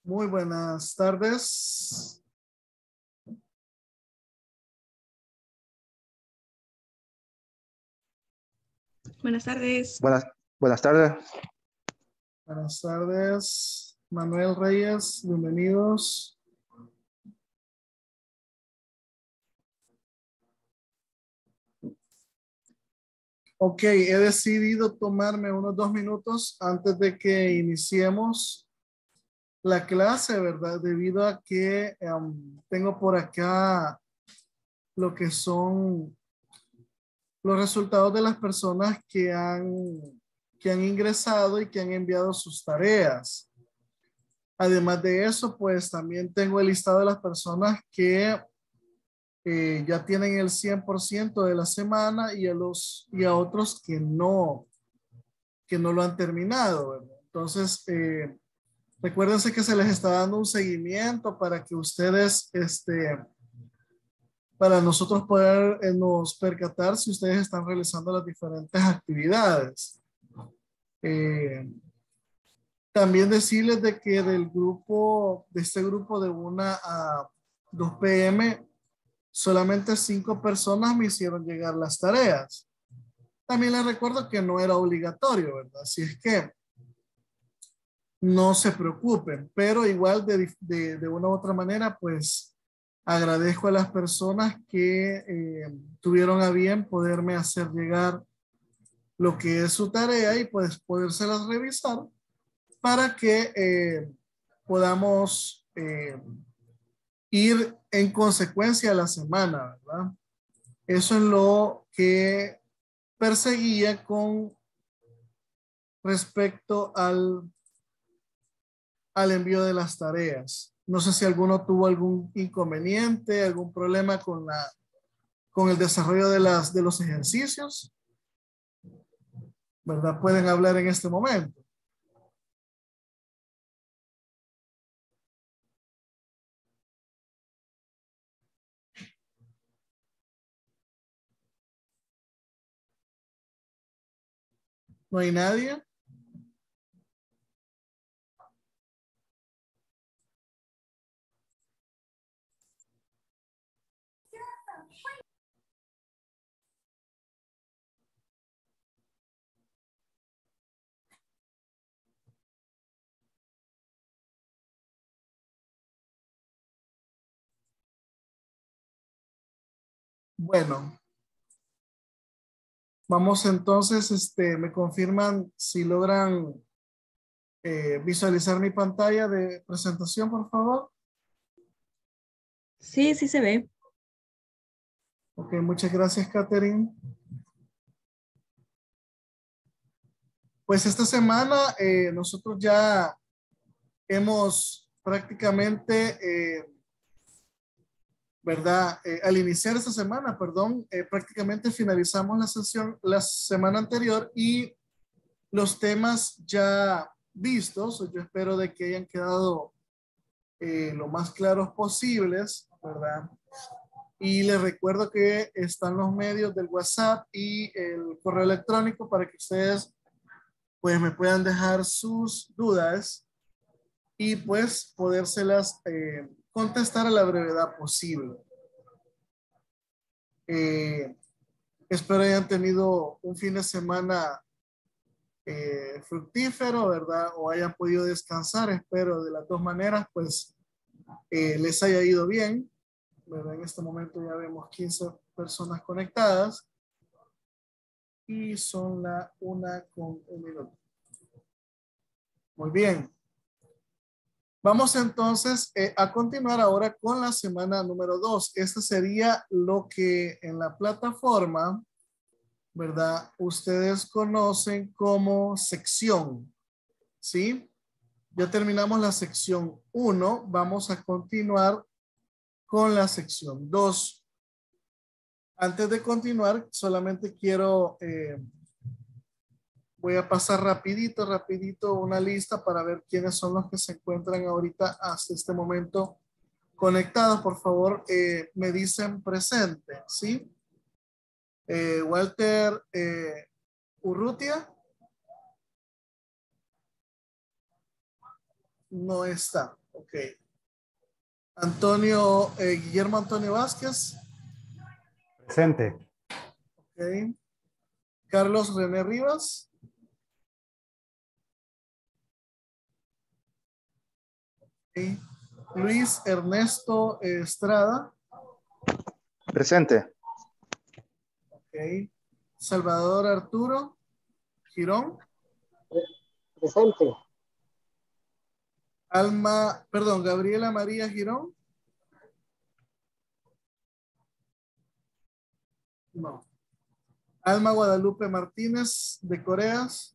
Muy buenas tardes. Buenas tardes. Buenas tardes. Buenas tardes. Manuel Reyes, bienvenidos. Ok, he decidido tomarme unos 2 minutos antes de que iniciemos la clase, ¿verdad? Debido a que tengo por acá lo que son los resultados de las personas que han ingresado y que han enviado sus tareas. Además de eso, pues también tengo el listado de las personas que ya tienen el 100% de la semana y a otros que no lo han terminado, ¿verdad? Entonces, recuérdense que se les está dando un seguimiento para que ustedes, para nosotros poder nos percatar si ustedes están realizando las diferentes actividades. También decirles de que de este grupo de 1 a 2 p.m., solamente 5 personas me hicieron llegar las tareas. También les recuerdo que no era obligatorio, ¿verdad? Así es que no se preocupen, pero igual de una u otra manera, pues agradezco a las personas que tuvieron a bien poderme hacer llegar lo que es su tarea y pues podérselas revisar para que podamos ir en consecuencia a la semana, ¿verdad? Eso es lo que perseguía con respecto al envío de las tareas. No sé si alguno tuvo algún inconveniente, algún problema con el desarrollo de los ejercicios, ¿verdad? Pueden hablar en este momento. ¿No hay nadie? Bueno, vamos entonces, me confirman si logran visualizar mi pantalla de presentación, por favor. Sí, sí se ve. Ok, muchas gracias, Catherine. Pues esta semana nosotros ya hemos prácticamente, ¿verdad? Al iniciar esta semana, perdón, prácticamente finalizamos la sesión la semana anterior y los temas ya vistos, yo espero de que hayan quedado lo más claros posibles, ¿verdad? Y les recuerdo que están los medios del WhatsApp y el correo electrónico para que ustedes pues me puedan dejar sus dudas y pues podérselas contestar a la brevedad posible. Espero hayan tenido un fin de semana fructífero, ¿verdad? O hayan podido descansar. Espero de las dos maneras, pues les haya ido bien, ¿verdad? En este momento ya vemos 15 personas conectadas y son la 1:01. Muy bien. Vamos entonces a continuar ahora con la semana número 2. Este sería lo que en la plataforma, ¿verdad? Ustedes conocen como sección, ¿sí? Ya terminamos la sección 1. Vamos a continuar con la sección 2. Antes de continuar, solamente voy a pasar rapidito una lista para ver quiénes son los que se encuentran ahorita hasta este momento conectados. Por favor, me dicen presente, ¿sí? Walter Urrutia no está. Ok. Guillermo Antonio Vázquez. Presente. Ok. Carlos René Rivas. Ok. Luis Ernesto Estrada. Presente. Ok. Salvador Arturo Girón. Presente. Gabriela María Girón. No. Alma Guadalupe Martínez de Coreas.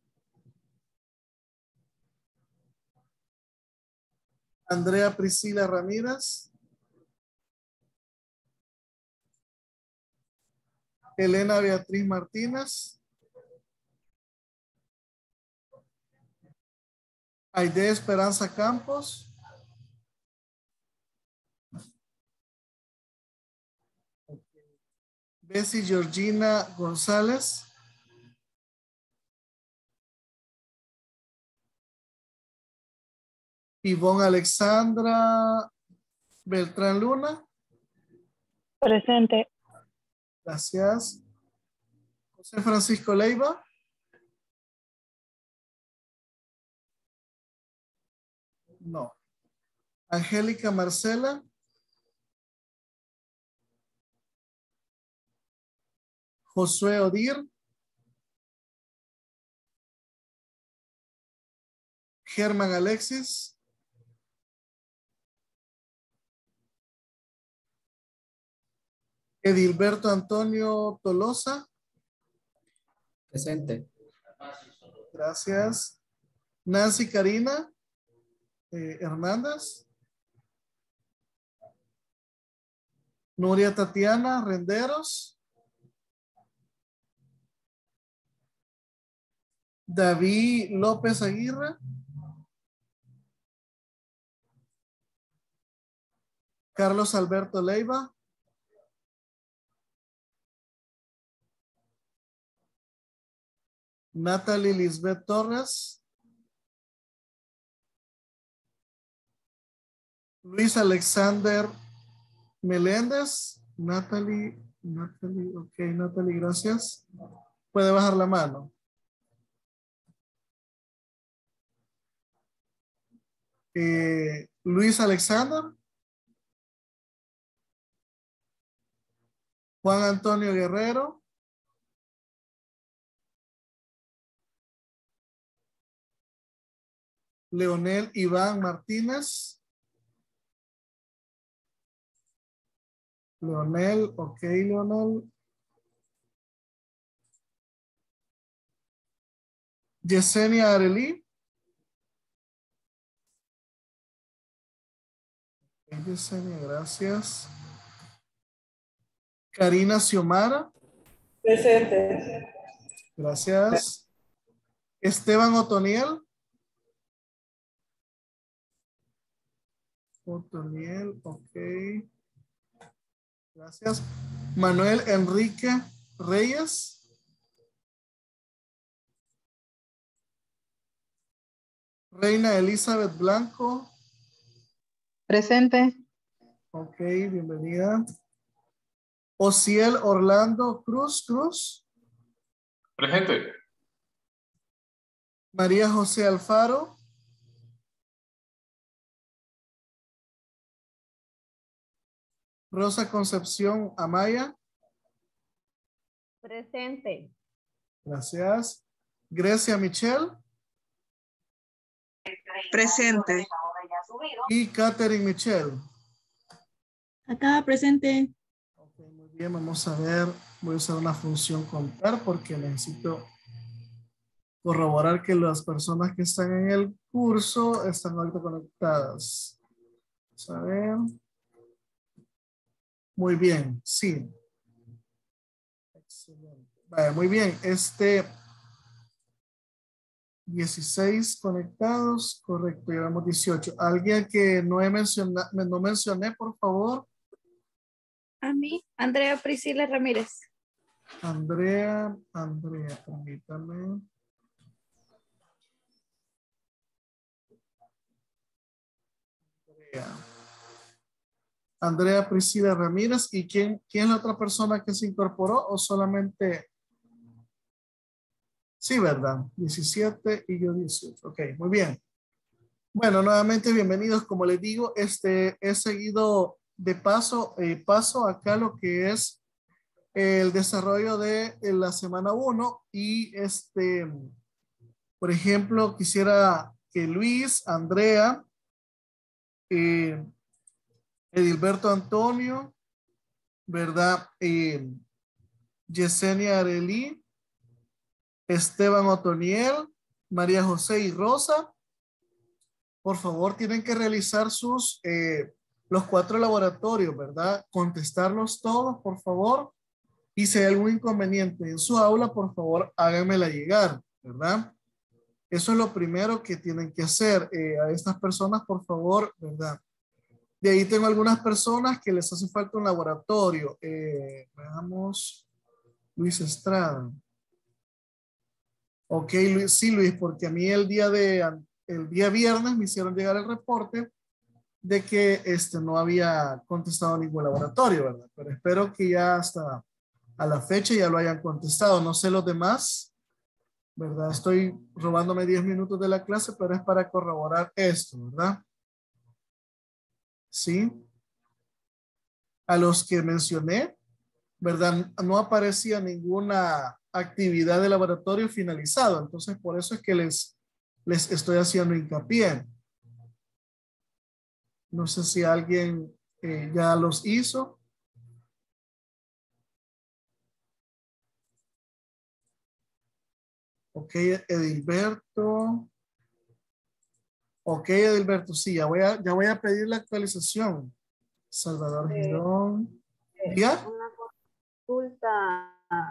Andrea Priscila Ramírez. Elena Beatriz Martínez. Aide Esperanza Campos. Bessie Georgina González. Ivonne Alexandra Beltrán Luna. Presente. Gracias. José Francisco Leiva. No. Angélica Marcela. Josué Odir. Germán Alexis. Edilberto Antonio Tolosa. Presente. Gracias. Nancy Karina Hernández. Nuria Tatiana Renderos. David López Aguirre. Carlos Alberto Leiva. Natalie Lisbeth Torres. Luis Alexander Meléndez. Natalie, ok, Natalie, gracias. Puede bajar la mano. Luis Alexander. Juan Antonio Guerrero. Leonel Iván Martínez. Leonel, ok, Leonel. Yesenia Arelí. Yesenia, gracias. Karina Xiomara. Presente. Gracias. Esteban Otoniel. Otoniel, ok. Gracias. Manuel Enrique Reyes. Reina Elizabeth Blanco. Presente. Ok, bienvenida. Ociel Orlando Cruz. Presente. María José Alfaro. Rosa Concepción Amaya. Presente. Gracias. Grecia Michelle. Presente. Y Catherine Michelle. Acá presente. Ok, muy bien, vamos a ver. Voy a usar una función contar porque necesito corroborar que las personas que están en el curso están ahorita conectadas. Vamos a ver. Muy bien, sí. Excelente. Vale, muy bien. 16 conectados, correcto, llevamos 18. ¿Alguien que no mencioné, por favor? A mí, Andrea Priscila Ramírez. Andrea, permítame. Andrea Priscila Ramírez. ¿Y quién es la otra persona que se incorporó o solamente? Sí, ¿verdad? 17 y yo 18. Ok, muy bien. Bueno, nuevamente bienvenidos. Como les digo, he seguido de paso acá lo que es el desarrollo de la semana 1 y por ejemplo, quisiera que Luis, Andrea, Edilberto Antonio, ¿verdad? Yesenia Arelí, Esteban Otoniel, María José y Rosa. Por favor, tienen que realizar los 4 laboratorios, ¿verdad? Contestarlos todos, por favor. Y si hay algún inconveniente en su aula, por favor, háganmela llegar, ¿verdad? Eso es lo primero que tienen que hacer. A estas personas, por favor, ¿verdad? De ahí tengo algunas personas que les hace falta un laboratorio. Veamos. Luis Estrada. Ok, Luis, sí, Luis, porque a mí el día viernes me hicieron llegar el reporte de que no había contestado ningún laboratorio, ¿verdad? Pero espero que ya hasta a la fecha ya lo hayan contestado. No sé los demás, ¿verdad? Estoy robándome 10 minutos de la clase, pero es para corroborar esto, ¿verdad? Sí. A los que mencioné, ¿verdad? No aparecía ninguna actividad de laboratorio finalizado. Entonces, por eso es que les estoy haciendo hincapié. No sé si alguien ya los hizo. Ok, Edilberto. Ok, Edilberto, sí, ya voy a pedir la actualización. Salvador Girón. ¿Ya? Una consulta,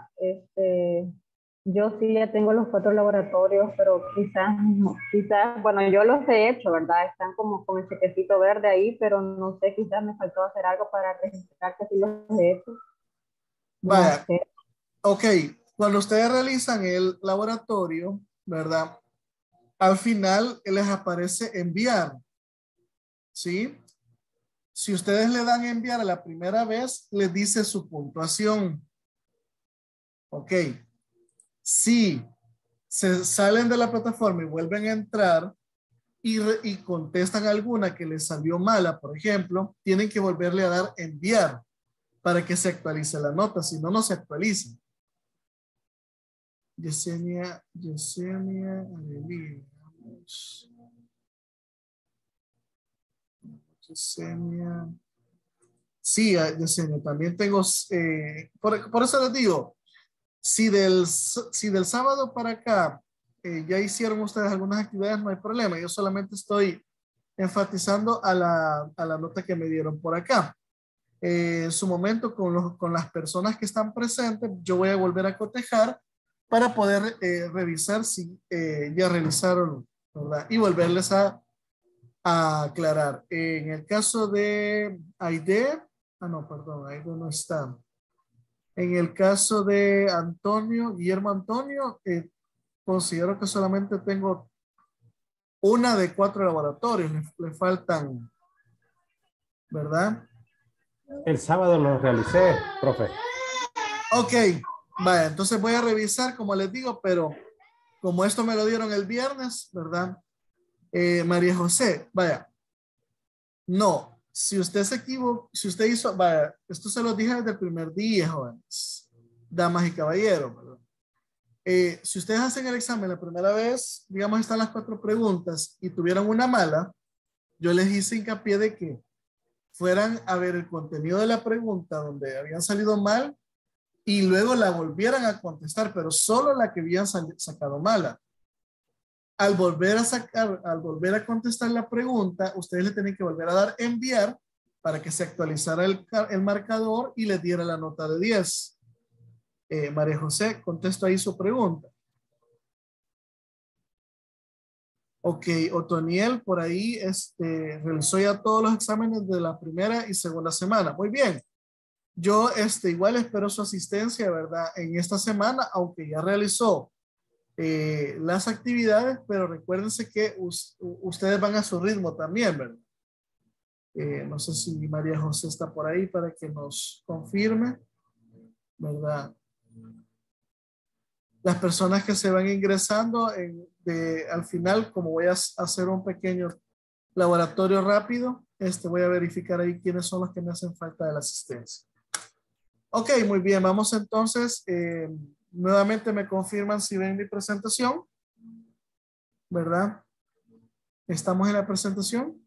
yo sí ya tengo los 4 laboratorios, pero quizás, bueno, yo los he hecho, ¿verdad? Están como con el chequecito verde ahí, pero no sé, quizás me faltó hacer algo para registrar que sí los he hecho. Vaya, No sé. ok, cuando ustedes realizan el laboratorio, ¿verdad? Al final les aparece enviar, ¿sí? Si ustedes le dan enviar a la primera vez, les dice su puntuación. Ok. Si se salen de la plataforma y vuelven a entrar y contestan alguna que les salió mala, por ejemplo, tienen que volverle a dar enviar para que se actualice la nota, si no, no se actualiza. Yesenia Adelina. Yesenia. Sí, Yesenia, también tengo, por eso les digo, si del sábado para acá ya hicieron ustedes algunas actividades, no hay problema. Yo solamente estoy enfatizando a la nota que me dieron por acá. En su momento, con las personas que están presentes, yo voy a volver a cotejar para poder revisar si ya realizaron, ¿verdad? Y volverles a aclarar. En el caso de Aide, no, perdón, Aide no está. En el caso de Guillermo Antonio, considero que solamente tengo una de 4 laboratorios, le faltan, ¿verdad? El sábado lo realicé, profe. Ok, vaya, entonces voy a revisar, como les digo, pero como esto me lo dieron el viernes, ¿verdad? María José, vaya, no, si usted se equivocó, si usted hizo, vaya, esto se lo dije desde el primer día, jóvenes, damas y caballeros, ¿verdad? Si ustedes hacen el examen la primera vez, digamos, están las 4 preguntas y tuvieron una mala, yo les hice hincapié de que fueran a ver el contenido de la pregunta donde habían salido mal y luego la volvieran a contestar, pero solo la que habían sacado mala. Al volver a contestar la pregunta, ustedes le tienen que volver a dar enviar para que se actualizara el marcador y les diera la nota de 10. María José, contesto ahí su pregunta. Ok, Otoniel por ahí realizó ya todos los exámenes de la primera y segunda semana. Muy bien. Yo igual espero su asistencia, ¿verdad? En esta semana, aunque ya realizó las actividades, pero recuérdense que ustedes van a su ritmo también, ¿verdad? No sé si María José está por ahí para que nos confirme, ¿verdad? Las personas que se van ingresando al final, como voy a hacer un pequeño laboratorio rápido, voy a verificar ahí quiénes son los que me hacen falta de la asistencia. Ok, muy bien, vamos entonces, nuevamente me confirman si ven mi presentación, ¿verdad? ¿Estamos en la presentación?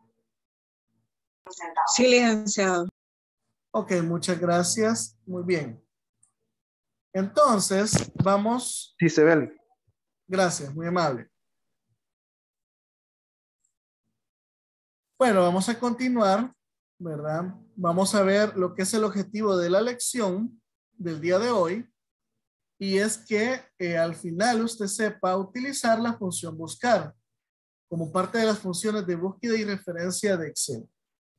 Sí, licenciado. Ok, muchas gracias, muy bien. Entonces, vamos. Sí, se ve. Gracias, muy amable. Bueno, vamos a continuar, ¿verdad? Vamos a ver lo que es el objetivo de la lección del día de hoy. Y es que al final usted sepa utilizar la función buscar como parte de las funciones de búsqueda y referencia de Excel.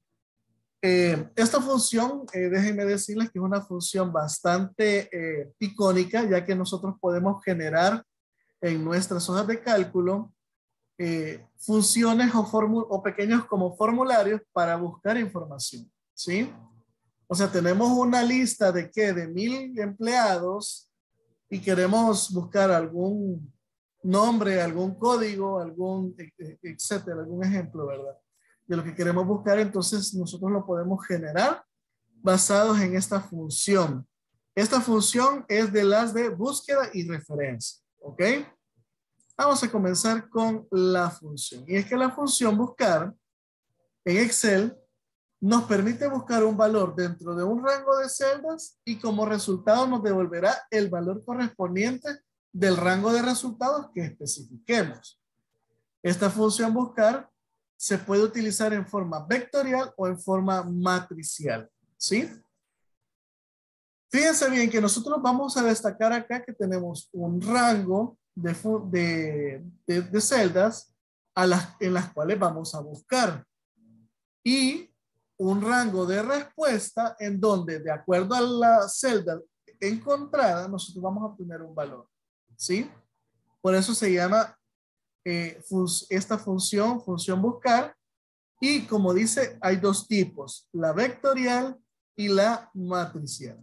Esta función, déjenme decirles que es una función bastante icónica, ya que nosotros podemos generar en nuestras hojas de cálculo funciones o pequeños como formularios para buscar información, ¿sí? O sea, tenemos una lista de ¿qué? De 1000 empleados y queremos buscar algún nombre, algún código, etcétera, algún ejemplo, ¿verdad? De lo que queremos buscar, entonces nosotros lo podemos generar basados en esta función. Esta función es de las de búsqueda y referencia, ¿ok? Vamos a comenzar con la función. Y es que la función buscar en Excel nos permite buscar un valor dentro de un rango de celdas y como resultado nos devolverá el valor correspondiente del rango de resultados que especifiquemos. Esta función buscar se puede utilizar en forma vectorial o en forma matricial, ¿sí? Fíjense bien que nosotros vamos a destacar acá que tenemos un rango de celdas en las cuales vamos a buscar y un rango de respuesta en donde de acuerdo a la celda encontrada nosotros vamos a obtener un valor, ¿sí? Por eso se llama esta función buscar y como dice hay dos tipos, la vectorial y la matricial.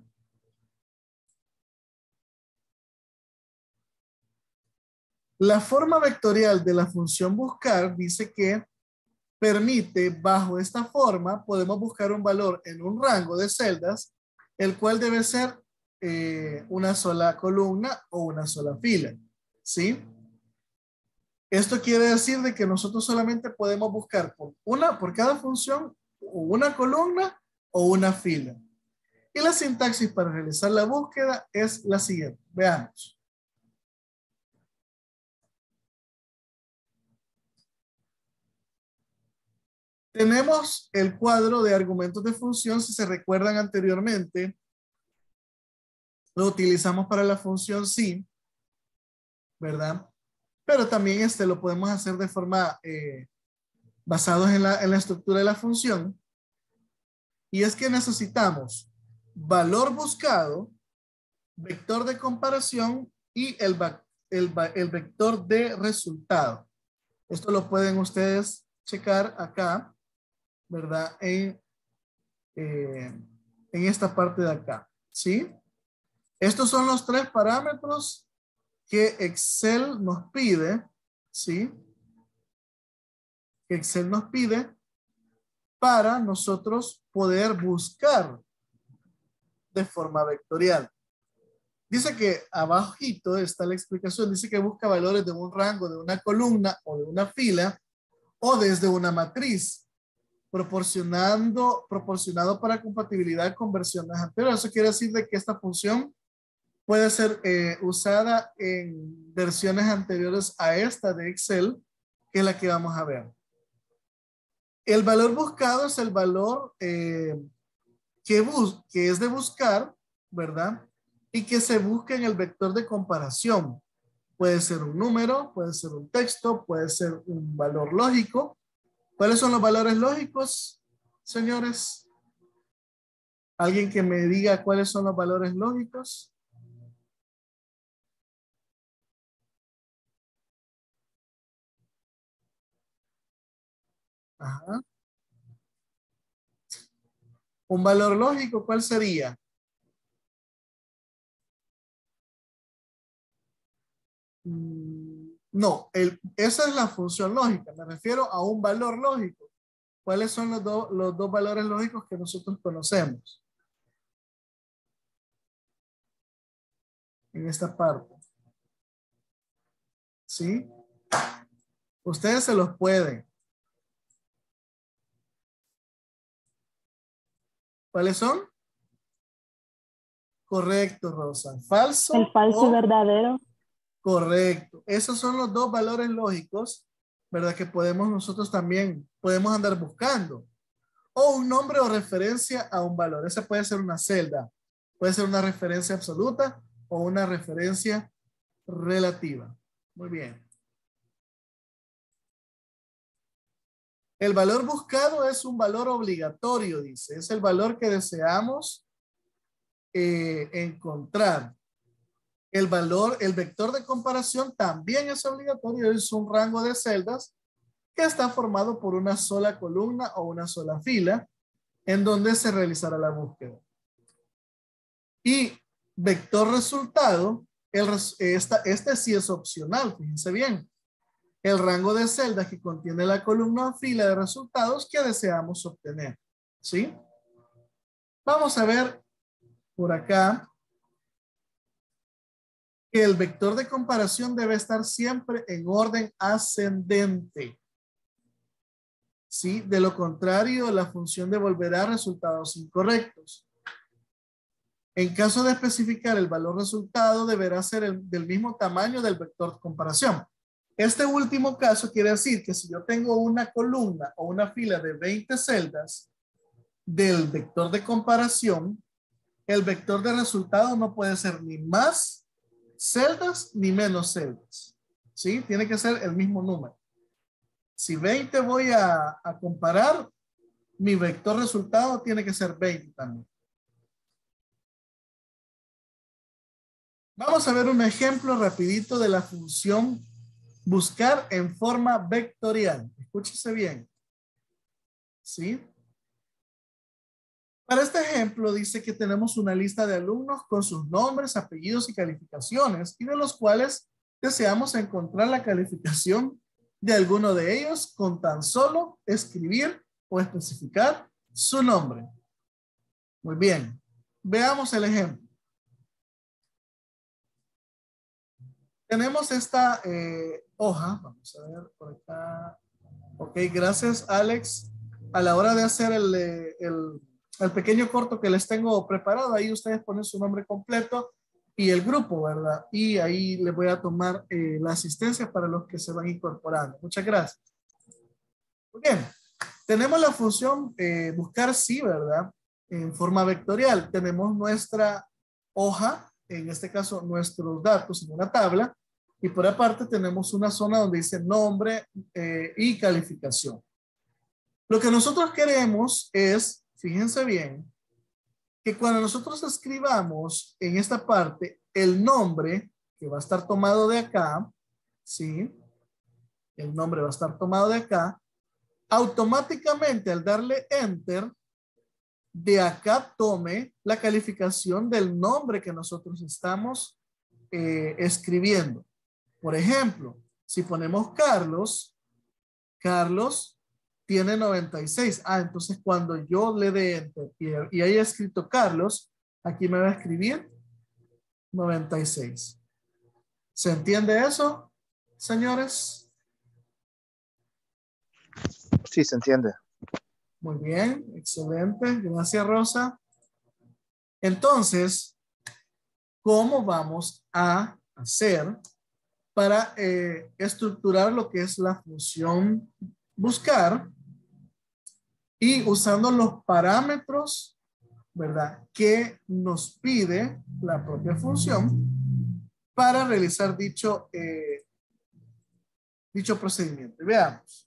La forma vectorial de la función buscar dice que permite, bajo esta forma, podemos buscar un valor en un rango de celdas, el cual debe ser una sola columna o una sola fila, ¿sí? Esto quiere decir de que nosotros solamente podemos buscar por cada función o una columna o una fila. Y la sintaxis para realizar la búsqueda es la siguiente. Veamos. Tenemos el cuadro de argumentos de función. Si se recuerdan anteriormente, lo utilizamos para la función sí, ¿verdad? Pero también lo podemos hacer de forma basados en la estructura de la función. Y es que necesitamos valor buscado, vector de comparación y el vector de resultado. Esto lo pueden ustedes checar acá, ¿verdad? En esta parte de acá, ¿sí? Estos son los tres parámetros que Excel nos pide, ¿sí? Que Excel nos pide para nosotros poder buscar de forma vectorial. Dice que abajito está la explicación, dice que busca valores de un rango, de una columna o de una fila o desde una matriz, proporcionado para compatibilidad con versiones anteriores. Eso quiere decir de que esta función puede ser usada en versiones anteriores a esta de Excel, que es la que vamos a ver. El valor buscado es el valor que es de buscar, ¿verdad? Y que se busca en el vector de comparación. Puede ser un número, puede ser un texto, puede ser un valor lógico. ¿Cuáles son los valores lógicos, señores? ¿Alguien que me diga cuáles son los valores lógicos? Ajá. Un valor lógico, ¿cuál sería? No, esa es la función lógica. Me refiero a un valor lógico. ¿Cuáles son los dos valores lógicos que nosotros conocemos? En esta parte. ¿Sí? Ustedes se los pueden. ¿Cuáles son? Correcto, Rosa. ¿Falso? El falso o verdadero. Correcto. Esos son los dos valores lógicos, ¿verdad? Que podemos nosotros también, podemos andar buscando. O un nombre o referencia a un valor. Esa puede ser una celda. Puede ser una referencia absoluta o una referencia relativa. Muy bien. El valor buscado es un valor obligatorio, dice. Es el valor que deseamos encontrar. El vector de comparación también es obligatorio. Es un rango de celdas que está formado por una sola columna o una sola fila en donde se realizará la búsqueda. Y vector resultado, este sí es opcional, fíjense bien. El rango de celdas que contiene la columna o fila de resultados que deseamos obtener. ¿Sí? Vamos a ver por acá que el vector de comparación debe estar siempre en orden ascendente. ¿Sí? De lo contrario, la función devolverá resultados incorrectos. En caso de especificar el valor resultado, deberá ser del mismo tamaño del vector de comparación. Este último caso quiere decir que si yo tengo una columna o una fila de 20 celdas del vector de comparación, el vector de resultado no puede ser ni más celdas ni menos celdas. ¿Sí? Tiene que ser el mismo número. Si 20 voy a comparar, mi vector resultado tiene que ser 20 también. Vamos a ver un ejemplo rapidito de la función buscar en forma vectorial. Escúchese bien. ¿Sí? Para este ejemplo dice que tenemos una lista de alumnos con sus nombres, apellidos y calificaciones y de los cuales deseamos encontrar la calificación de alguno de ellos con tan solo escribir o especificar su nombre. Muy bien. Veamos el ejemplo. Tenemos esta hoja. Vamos a ver por acá. Ok, gracias, Alex. A la hora de hacer el pequeño corto que les tengo preparado, ahí ustedes ponen su nombre completo y el grupo, ¿verdad? Y ahí les voy a tomar la asistencia para los que se van incorporando. Muchas gracias. Muy bien. Tenemos la función buscar sí, ¿verdad? En forma vectorial. Tenemos nuestra hoja, en este caso nuestros datos en una tabla, y por aparte tenemos una zona donde dice nombre y calificación. Lo que nosotros queremos es, fíjense bien, que cuando nosotros escribamos en esta parte el nombre, que va a estar tomado de acá, ¿sí? El nombre va a estar tomado de acá, automáticamente al darle enter, de acá tome la calificación del nombre que nosotros estamos escribiendo. Por ejemplo, si ponemos Carlos, Carlos tiene 96. Entonces cuando yo le dé enter y haya escrito Carlos, aquí me va a escribir 96. ¿Se entiende eso, señores? Sí, se entiende. Muy bien, excelente. Gracias, Rosa. Entonces, ¿cómo vamos a hacer para estructurar lo que es la función buscar y usando los parámetros, ¿verdad?, que nos pide la propia función para realizar dicho procedimiento? Veamos.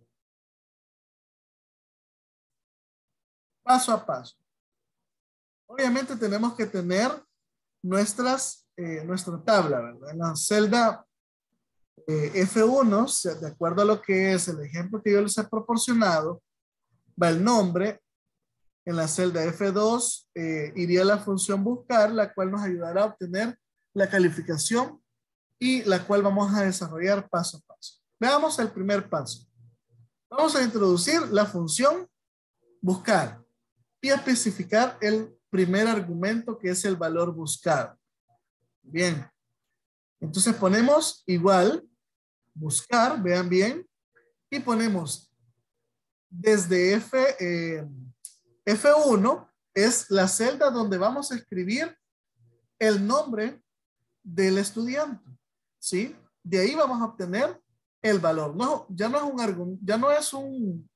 Paso a paso. Obviamente tenemos que tener nuestra tabla, ¿verdad? En la celda F1, de acuerdo a lo que es el ejemplo que yo les he proporcionado, va el nombre, En la celda F2 iría la función buscar, la cual nos ayudará a obtener la calificación y la cual vamos a desarrollar paso a paso. Veamos el primer paso. Vamos a introducir la función buscar y a especificar el primer argumento, que es el valor buscado. Bien. Entonces ponemos igual, buscar, vean bien, y ponemos desde F1 es la celda donde vamos a escribir el nombre del estudiante, ¿sí? De ahí vamos a obtener el valor. No, ya no es un argumento, ya no es un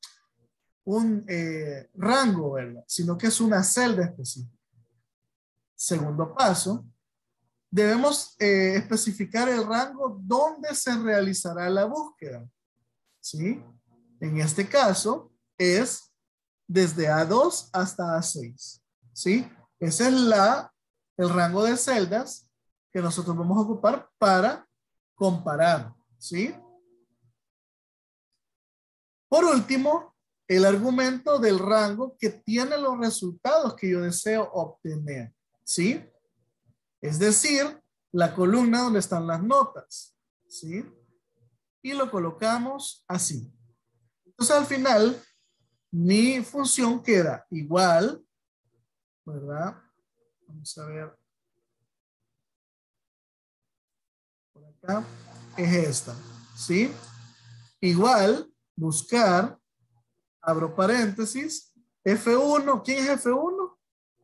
rango, ¿verdad? Sino que es una celda específica. Segundo paso, debemos especificar el rango donde se realizará la búsqueda, ¿sí? En este caso es desde A2 hasta A6, ¿sí? Ese es el rango de celdas que nosotros vamos a ocupar para comparar, ¿sí? Por último, el argumento del rango que tiene los resultados que yo deseo obtener, ¿sí? Es decir, la columna donde están las notas, ¿sí? Y lo colocamos así. Entonces, al final, mi función queda igual, ¿verdad? Vamos a ver. Por acá es esta, ¿sí? Igual, buscar, abro paréntesis, F1. ¿Quién es F1?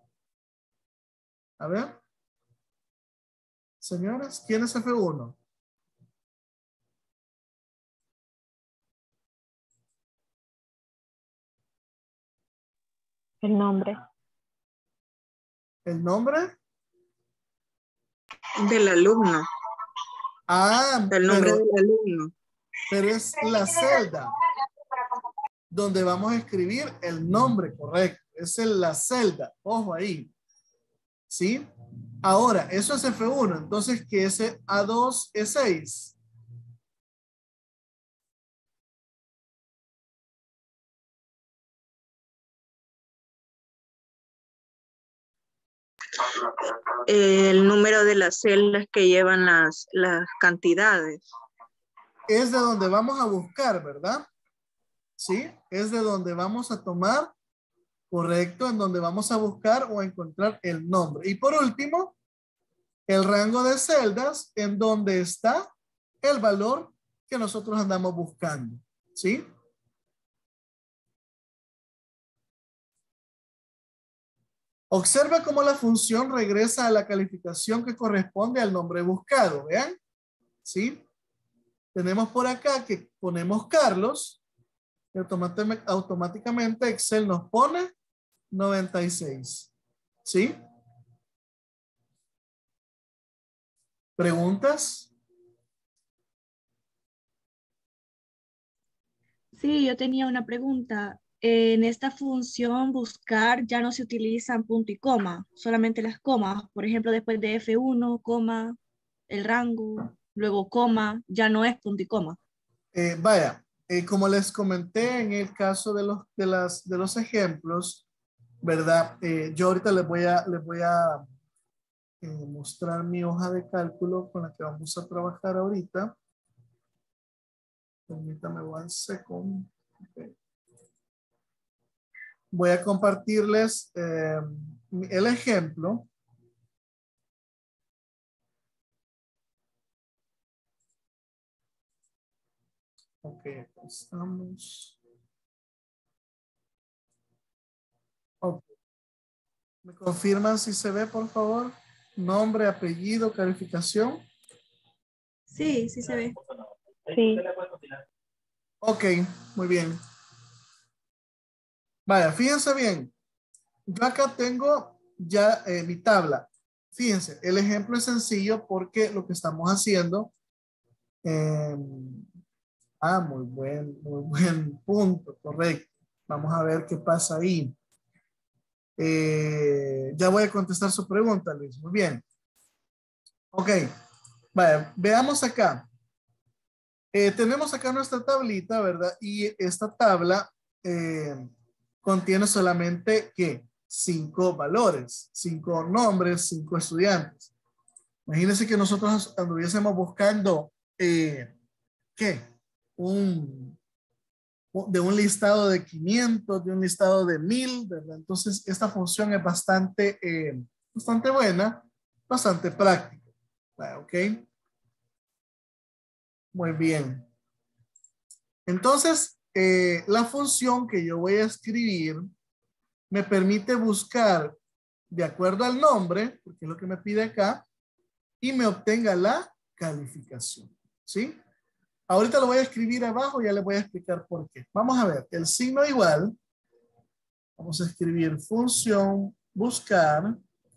A ver. Señoras, ¿quién es F1? El nombre. ¿El nombre? Del alumno. Ah, El nombre del alumno. pero es la celda donde vamos a escribir el nombre correcto. Es la celda. Ojo ahí. ¿Sí? Ahora, eso es F1. Entonces, ¿qué es A2, E6? El número de las celdas que llevan las cantidades. Es de donde vamos a buscar, ¿verdad? ¿Sí? Es de donde vamos a tomar, correcto, en donde vamos a buscar o a encontrar el nombre. Y por último, el rango de celdas en donde está el valor que nosotros andamos buscando, ¿sí? Observa cómo la función regresa a la calificación que corresponde al nombre buscado, ¿vean? ¿Sí? Tenemos por acá que ponemos Carlos y automáticamente Excel nos pone 96, ¿sí? ¿Preguntas? Sí, yo tenía una pregunta. En esta función buscar ya no se utilizan punto y coma, solamente las comas. Por ejemplo, después de F1, coma, el rango, luego coma, ya no es punto y coma. Vaya, como les comenté en el caso de los ejemplos, ¿verdad? Yo ahorita les voy a mostrar mi hoja de cálculo con la que vamos a trabajar ahorita. Permítame un segundo. Okay. Voy a compartirles el ejemplo. Ok, aquí estamos. Ok. ¿Me confirman si se ve, por favor? Nombre, apellido, calificación. Sí, sí se ve. Sí. Ok, muy bien. Vaya, fíjense bien. Yo acá tengo ya mi tabla. Fíjense, el ejemplo es sencillo porque lo que estamos haciendo. Muy buen punto, correcto. Vamos a ver qué pasa ahí. Ya voy a contestar su pregunta, Luis. Muy bien. Ok, vaya, veamos acá. Tenemos acá nuestra tablita, ¿verdad? Y esta tabla contiene solamente, ¿qué? 5 valores, 5 nombres, 5 estudiantes. Imagínense que nosotros anduviésemos buscando, ¿qué? De un listado de 500, de un listado de 1000, ¿verdad? Entonces, esta función es bastante buena, bastante práctica. ¿Ok? Muy bien. Entonces, la función que yo voy a escribir me permite buscar de acuerdo al nombre, porque es lo que me pide acá, y me obtenga la calificación. ¿Sí? Ahorita lo voy a escribir abajo y ya les voy a explicar por qué. Vamos a ver, el signo igual. Vamos a escribir función buscar.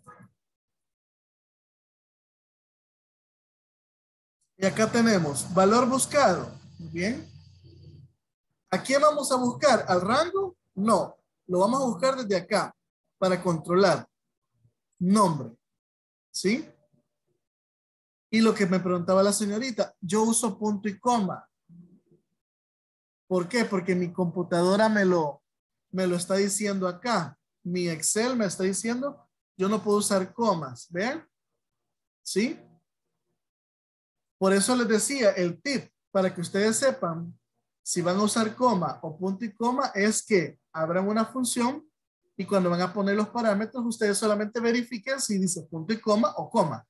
Y acá tenemos valor buscado. Muy bien. ¿A quién vamos a buscar? ¿Al rango? No. Lo vamos a buscar desde acá para controlar. Nombre. ¿Sí? Y lo que me preguntaba la señorita, yo uso punto y coma. ¿Por qué? Porque mi computadora me lo está diciendo acá. Mi Excel me está diciendo, yo no puedo usar comas. ¿Ven? ¿Sí? Por eso les decía, el tip, para que ustedes sepan si van a usar coma o punto y coma, es que abran una función y cuando van a poner los parámetros, ustedes solamente verifiquen si dice punto y coma o coma.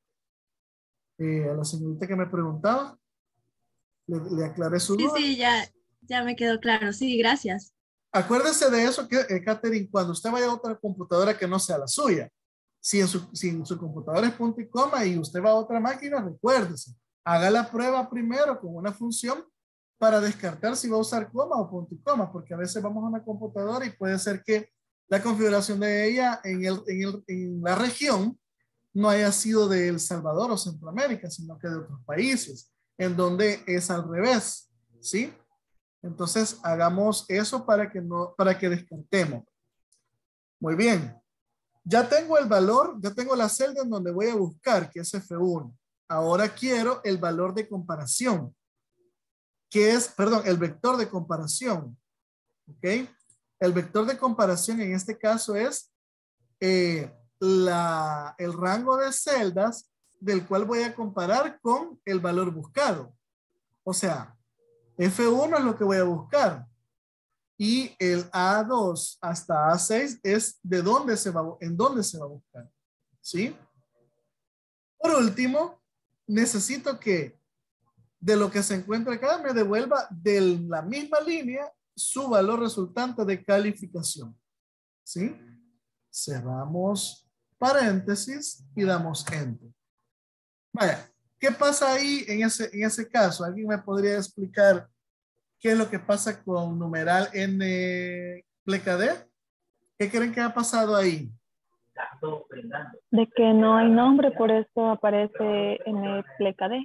A la señorita que me preguntaba, le aclaré su duda. Sí, ya me quedó claro. Sí, gracias. Acuérdese de eso, Catherine, cuando usted vaya a otra computadora que no sea la suya. Si en su computadora es punto y coma y usted va a otra máquina, recuérdese. Haga la prueba primero con una función para descartar si va a usar coma o punto y coma, porque a veces vamos a una computadora y puede ser que la configuración de ella en la región no haya sido de El Salvador o Centroamérica, sino que de otros países, en donde es al revés, ¿sí? Entonces hagamos eso para que descartemos. Muy bien. Ya tengo el valor, ya tengo la celda en donde voy a buscar, que es F1. Ahora quiero el valor de comparación, que es, perdón, el vector de comparación. ¿Ok? El vector de comparación en este caso es el rango de celdas del cual voy a comparar con el valor buscado. O sea, F1 es lo que voy a buscar. Y el A2 hasta A6 es en dónde se va a buscar. ¿Sí? Por último, necesito que de lo que se encuentra acá me devuelva de la misma línea su valor resultante de calificación. ¿Sí? Cerramos paréntesis y damos enter. Vaya, ¿qué pasa ahí en ese caso? ¿Alguien me podría explicar qué es lo que pasa con numeral n pleca d? ¿Qué creen que ha pasado ahí? De que no hay nombre, por eso aparece en pleca D.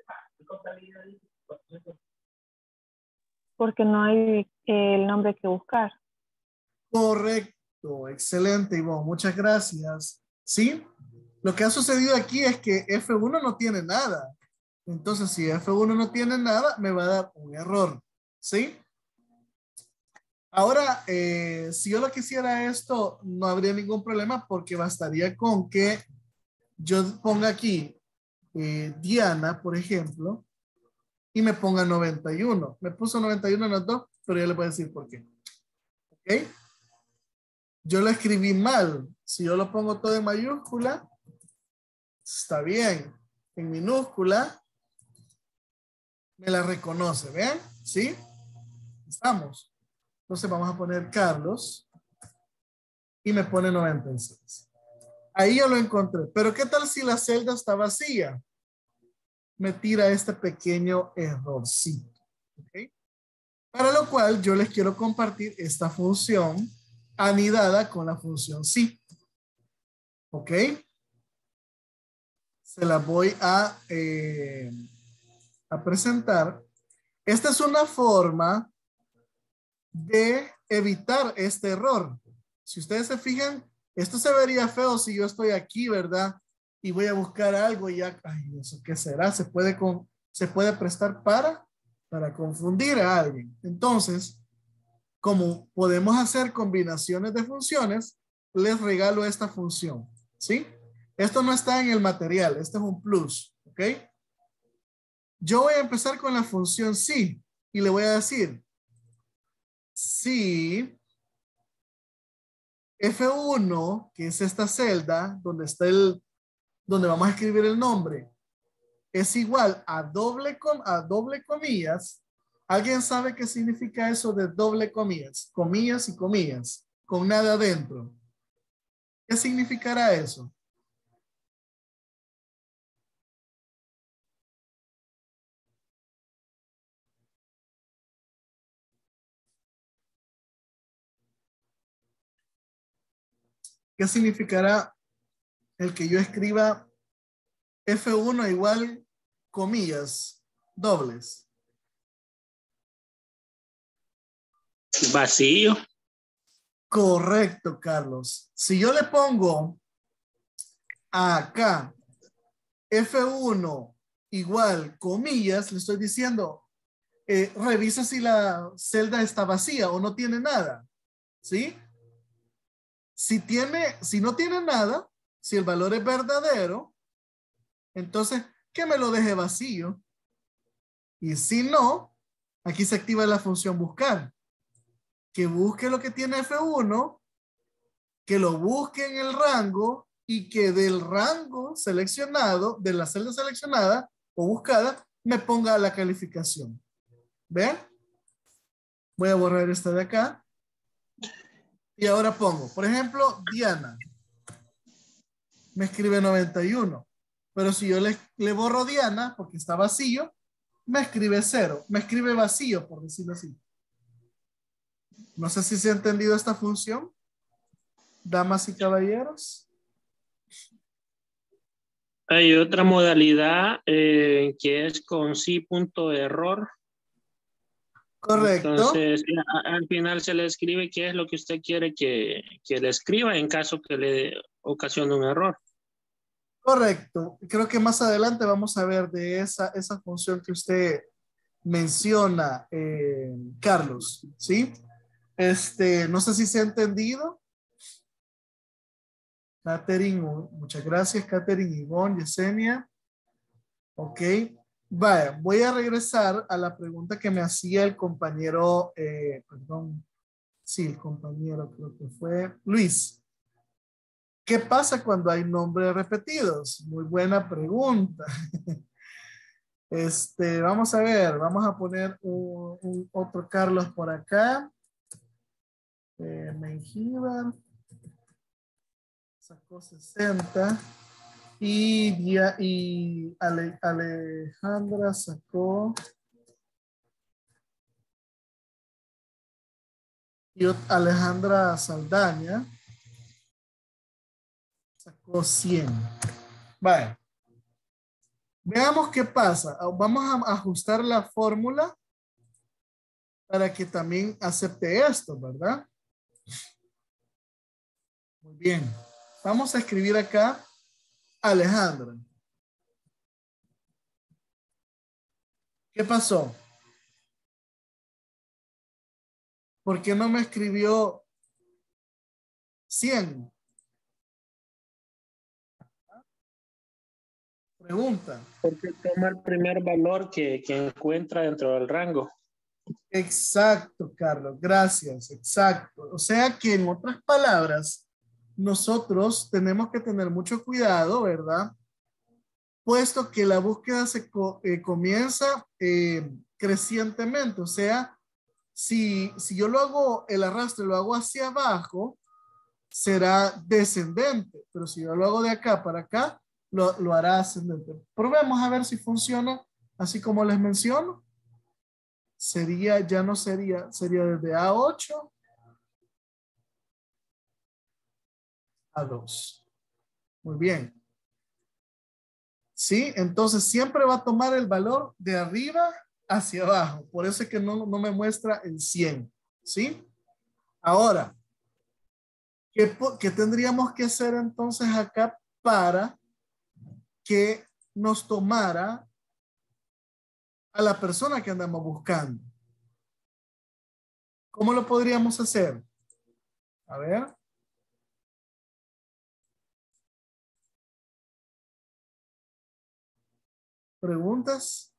Porque no hay el nombre que buscar. Correcto, excelente, Ivonne, muchas gracias. ¿Sí? Lo que ha sucedido aquí es que F1 no tiene nada. Entonces, si F1 no tiene nada, me va a dar un error. ¿Sí? Ahora, si yo lo quisiera esto, no habría ningún problema porque bastaría con que yo ponga aquí Diana, por ejemplo, y me ponga 91. Me puso 91 en los dos, pero ya le voy a decir por qué. ¿Ok? Yo lo escribí mal. Si yo lo pongo todo en mayúscula, está bien. En minúscula, me la reconoce. ¿Ven? ¿Sí? Estamos. Entonces vamos a poner Carlos y me pone 96. Ahí yo lo encontré. Pero ¿qué tal si la celda está vacía? Me tira este pequeño errorcito. ¿Okay? Para lo cual yo les quiero compartir esta función anidada con la función sí. ¿Ok? Se la voy a presentar. Esta es una forma de evitar este error. Si ustedes se fijan, esto se vería feo si yo estoy aquí, ¿verdad? Y voy a buscar algo y ya, ay, ¿eso qué será? Se puede prestar para confundir a alguien. Entonces, como podemos hacer combinaciones de funciones, les regalo esta función, ¿sí? Esto no está en el material, este es un plus, ¿ok? Yo voy a empezar con la función si y le voy a decir si F1, que es esta celda donde está donde vamos a escribir el nombre, es igual a doble comillas. ¿Alguien sabe qué significa eso de doble comillas? Comillas y comillas, con nada adentro. ¿Qué significará eso? ¿Qué significará el que yo escriba F1 igual comillas dobles? Vacío. Correcto, Carlos. Si yo le pongo acá F1 igual comillas, le estoy diciendo, revisa si la celda está vacía o no tiene nada. ¿Sí? Si no tiene nada, si el valor es verdadero, entonces que me lo deje vacío. Y si no, aquí se activa la función buscar. Que busque lo que tiene F1, que lo busque en el rango y que del rango seleccionado, de la celda seleccionada o buscada, me ponga la calificación. ¿Ven? Voy a borrar esta de acá. Y ahora pongo, por ejemplo, Diana. Me escribe 91. Pero si yo le borro Diana, porque está vacío, me escribe 0. Me escribe vacío, por decirlo así. No sé si se ha entendido esta función. Damas y caballeros. Hay otra modalidad que es con sí punto error. Correcto. Entonces, al final se le escribe qué es lo que usted quiere que le escriba en caso que le ocasione un error. Correcto. Creo que más adelante vamos a ver de esa función que usted menciona, Carlos. ¿Sí? No sé si se ha entendido. Catherine, muchas gracias, Catherine, Ivonne, Yesenia. Ok. Vaya, voy a regresar a la pregunta que me hacía el compañero, perdón, sí, el compañero creo que fue Luis. ¿Qué pasa cuando hay nombres repetidos? Muy buena pregunta. Vamos a ver, vamos a poner otro Carlos por acá. Mengíbar. Sacó 60. Y Alejandra sacó. Y Alejandra Saldaña sacó 100. Vale. Veamos qué pasa. Vamos a ajustar la fórmula para que también acepte esto, ¿verdad? Muy bien. Vamos a escribir acá Alejandra. ¿Qué pasó? ¿Por qué no me escribió 100? Pregunta. Porque toma el primer valor que encuentra dentro del rango. Exacto, Carlos. Gracias. Exacto. O sea que en otras palabras, nosotros tenemos que tener mucho cuidado, ¿verdad? Puesto que la búsqueda comienza crecientemente. O sea, si yo lo hago, el arrastre lo hago hacia abajo, será descendente. Pero si yo lo hago de acá para acá, lo hará ascendente. Probemos a ver si funciona así como les menciono. Ya no sería desde A8 a 2. Muy bien. ¿Sí? Entonces siempre va a tomar el valor de arriba hacia abajo. Por eso es que no me muestra el 100. ¿Sí? Ahora, ¿qué tendríamos que hacer entonces acá para que nos tomara a la persona que andamos buscando? ¿Cómo lo podríamos hacer? A ver. ¿Preguntas?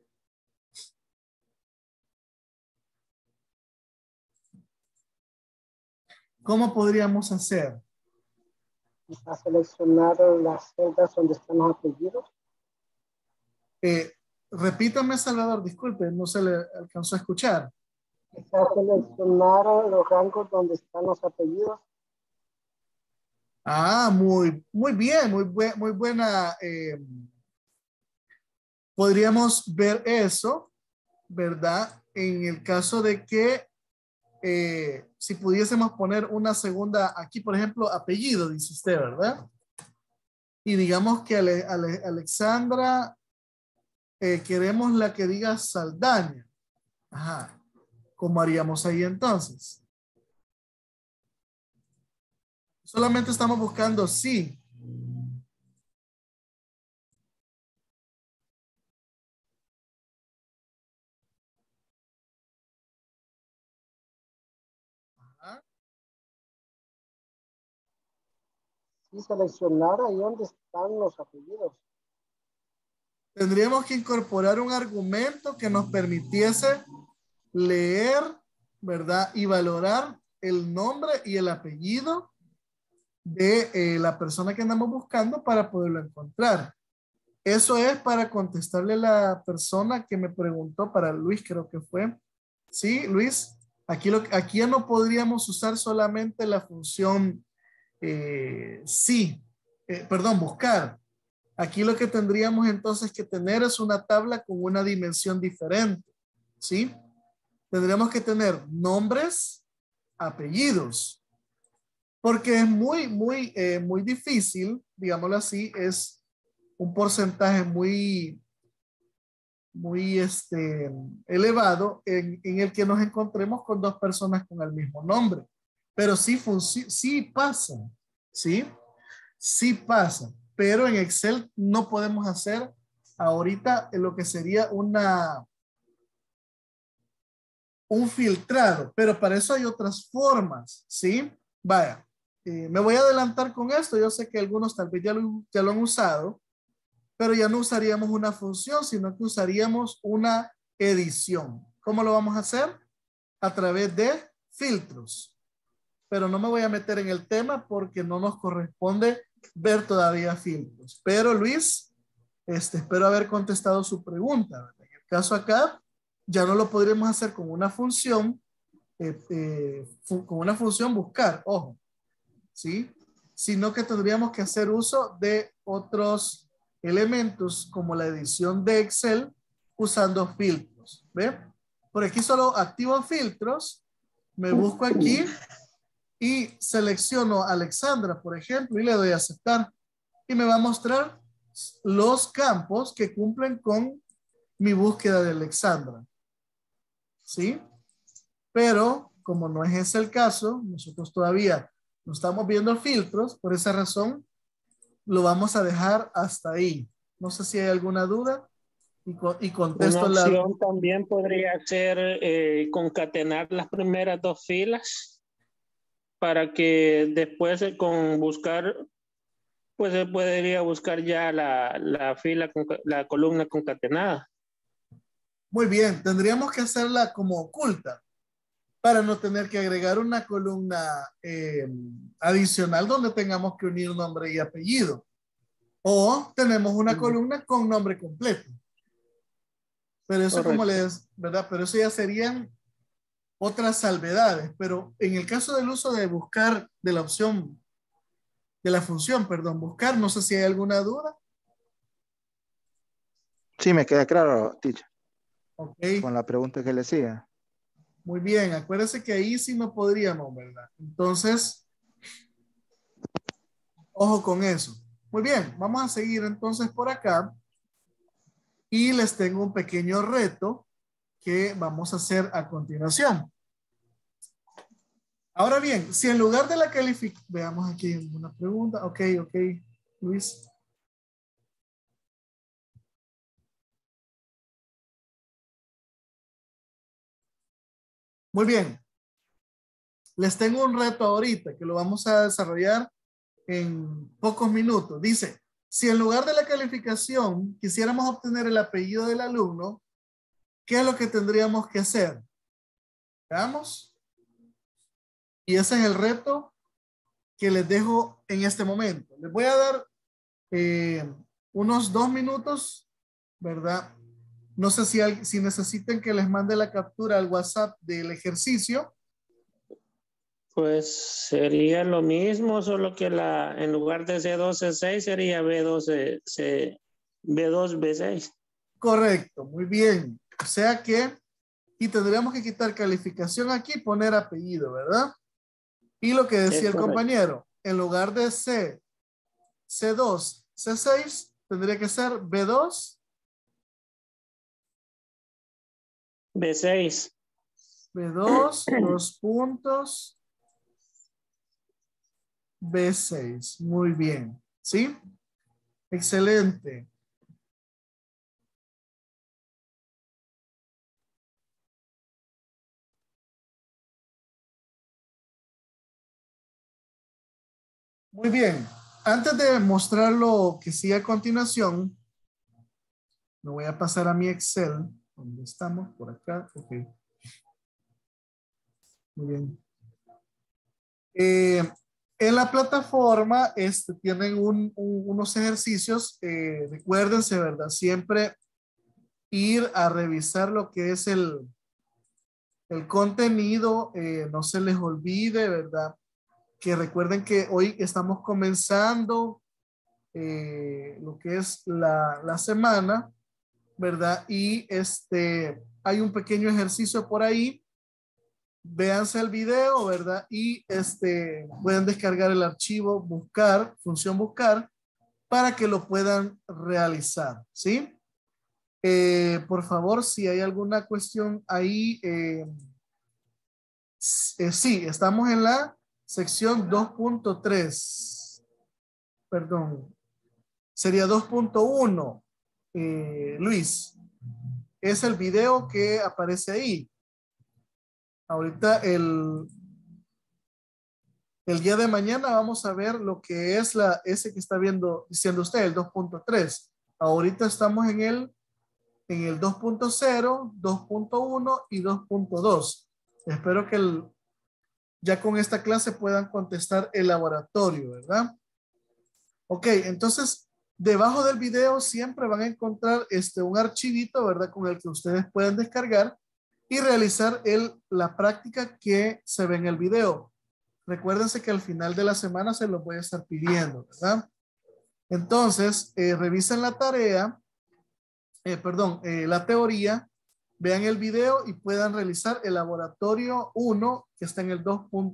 ¿Cómo podríamos hacer? A seleccionar las celdas donde están los apellidos. Repítame, Salvador, disculpe, no se le alcanzó a escuchar. A seleccionar los rangos donde están los apellidos. Ah, muy bien, muy buena. Podríamos ver eso, ¿verdad? En el caso de que si pudiésemos poner una segunda, aquí por ejemplo, apellido, dice usted, ¿verdad? Y digamos que Alexandra, queremos la que diga Saldaña. Ajá. ¿Cómo haríamos ahí entonces? Solamente estamos buscando sí. Ajá. Sí, seleccionar ahí donde están los apellidos. Tendríamos que incorporar un argumento que nos permitiese leer, ¿verdad? Y valorar el nombre y el apellido de la persona que andamos buscando para poderlo encontrar. Eso es para contestarle a la persona que me preguntó, para Luis creo que fue. Sí, Luis, aquí ya no podríamos usar solamente la función buscar. Aquí lo que tendríamos entonces que tener es una tabla con una dimensión diferente. ¿Sí? Tendríamos que tener nombres, apellidos, porque es muy difícil, digámoslo así, es un porcentaje muy elevado en el que nos encontremos con dos personas con el mismo nombre. Pero sí pasa, ¿sí? Sí pasa, pero en Excel no podemos hacer ahorita lo que sería un filtrado, pero para eso hay otras formas, ¿sí? Vaya, me voy a adelantar con esto. Yo sé que algunos tal vez ya lo han usado, pero ya no usaríamos una función, sino que usaríamos una edición. ¿Cómo lo vamos a hacer? A través de filtros. Pero no me voy a meter en el tema porque no nos corresponde ver todavía filtros. Pero Luis, espero haber contestado su pregunta. En el caso acá, ya no lo podríamos hacer con una función, buscar, ojo, ¿sí? Sino que tendríamos que hacer uso de otros elementos como la edición de Excel usando filtros. ¿Ve? Por aquí solo activo filtros, me busco aquí y selecciono a Alexandra, por ejemplo, y le doy a aceptar. Y me va a mostrar los campos que cumplen con mi búsqueda de Alexandra. ¿Sí? Pero como no es ese el caso, nosotros todavía no estamos viendo filtros, por esa razón lo vamos a dejar hasta ahí. No sé si hay alguna duda y contesto Una la... opción también podría ser concatenar las primeras dos filas para que después con buscar, pues se podría buscar ya la fila, la columna concatenada. Muy bien, tendríamos que hacerla como oculta para no tener que agregar una columna adicional donde tengamos que unir nombre y apellido. O tenemos una columna con nombre completo. Pero eso como les, ¿verdad? Pero eso ya serían otras salvedades. Pero en el caso del uso de buscar, de la opción, de la función, perdón, buscar, no sé si hay alguna duda. Sí, me queda claro, teacher. Ok. Con la pregunta que le hacía. Muy bien, acuérdense que ahí sí no podríamos, ¿verdad? Entonces, ojo con eso. Muy bien, vamos a seguir entonces por acá. Y les tengo un pequeño reto que vamos a hacer a continuación. Ahora bien, si en lugar de la calificación, veamos aquí una pregunta. Ok, Luis. Muy bien. Les tengo un reto ahorita que lo vamos a desarrollar en pocos minutos. Dice, si en lugar de la calificación quisiéramos obtener el apellido del alumno, ¿qué es lo que tendríamos que hacer? Veamos. Y ese es el reto que les dejo en este momento. Les voy a dar unos 2 minutos, ¿verdad? No sé si necesitan que les mande la captura al WhatsApp del ejercicio. Pues sería lo mismo, solo que en lugar de C2, C6 sería B2, B2, B6. Correcto, muy bien. O sea que, y tendríamos que quitar calificación aquí y poner apellido, ¿verdad? Y lo que decía el compañero, en lugar de C, C2, C6, tendría que ser B2, B6. B2, 2 puntos, B6. Muy bien. ¿Sí? Excelente. Muy bien. Antes de mostrar lo que sigue a continuación, me voy a pasar a mi Excel. ¿Dónde estamos? Por acá. Ok. Muy bien. En la plataforma tienen unos ejercicios. Recuérdense, ¿verdad? Siempre ir a revisar lo que es el contenido. No se les olvide, ¿verdad? Que recuerden que hoy estamos comenzando lo que es la semana, ¿verdad? Y hay un pequeño ejercicio por ahí. Véanse el video, ¿verdad? Y pueden descargar el archivo, buscar, función buscar, para que lo puedan realizar, ¿sí? Por favor, si hay alguna cuestión ahí, sí, estamos en la sección 2.3, perdón, sería 2.1, Luis, es el video que aparece ahí. Ahorita el día de mañana vamos a ver lo que es ese que está diciendo usted, el 2.3. Ahorita estamos en el 2.0, 2.1 y 2.2. Espero que ya con esta clase puedan contestar el laboratorio, ¿verdad? Ok, entonces debajo del video siempre van a encontrar un archivito, ¿verdad? Con el que ustedes pueden descargar y realizar la práctica que se ve en el video. Recuérdense que al final de la semana se los voy a estar pidiendo, ¿verdad? Entonces, revisen la tarea, la teoría, vean el video y puedan realizar el laboratorio 1 que está en el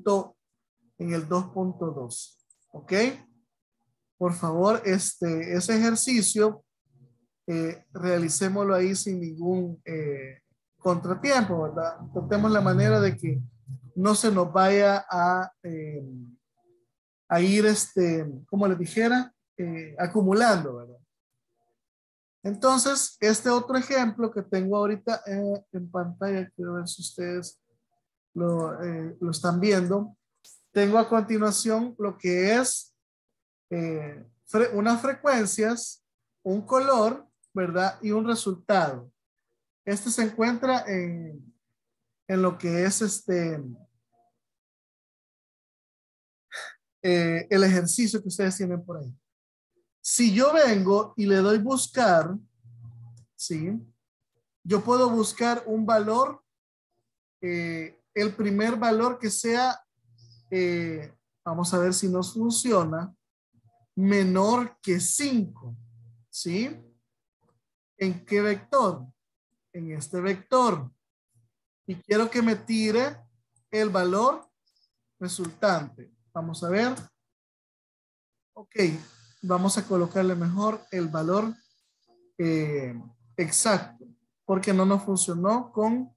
2.2. ¿Ok? Por favor, ese ejercicio, realicémoslo ahí sin ningún contratiempo, ¿verdad? Tratemos la manera de que no se nos vaya a ir, como les dijera, acumulando, ¿verdad? Entonces, este otro ejemplo que tengo ahorita en pantalla, quiero ver si ustedes lo están viendo. Tengo a continuación lo que es unas frecuencias, un color, ¿verdad? Y un resultado. Este se encuentra en lo que es el ejercicio que ustedes tienen por ahí. Si yo vengo y le doy buscar, ¿sí? Yo puedo buscar un valor, el primer valor que sea, vamos a ver si nos funciona, menor que 5, ¿sí? ¿En qué vector? En este vector. Y quiero que me tire el valor resultante. Vamos a ver. Ok, vamos a colocarle mejor el valor exacto, porque no nos funcionó con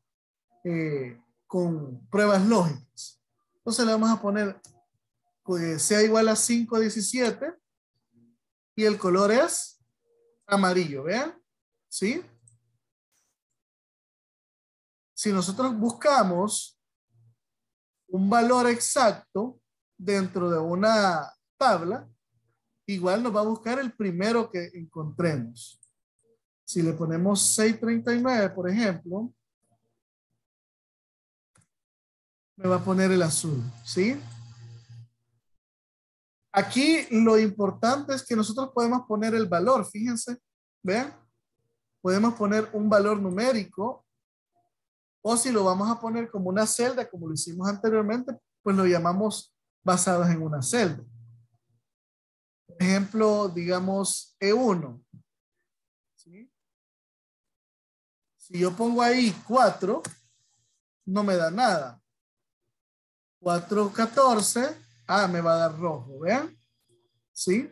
pruebas lógicas. Entonces le vamos a poner sea igual a 517 y el color es amarillo, ¿vean? ¿Sí? Si nosotros buscamos un valor exacto dentro de una tabla, igual nos va a buscar el primero que encontremos. Si le ponemos 639, por ejemplo, me va a poner el azul, ¿sí? Aquí lo importante es que nosotros podemos poner el valor, fíjense, ¿ven? Podemos poner un valor numérico, o si lo vamos a poner como una celda, como lo hicimos anteriormente, pues lo llamamos basados en una celda. Por ejemplo, digamos E1. ¿Sí? Si yo pongo ahí 4, no me da nada. 414, me va a dar rojo, ¿vean? ¿Sí?